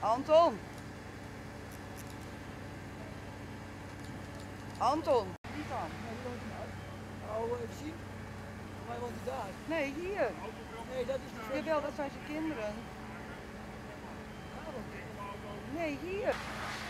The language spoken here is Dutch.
Anton. Anton. Niet dan. Nee, die woont er nou. Oh, even zien. Voor mij woont hij daar. Nee, hier. Nee, dat is de Jawel, dat zijn zijn kinderen. Nee, hier.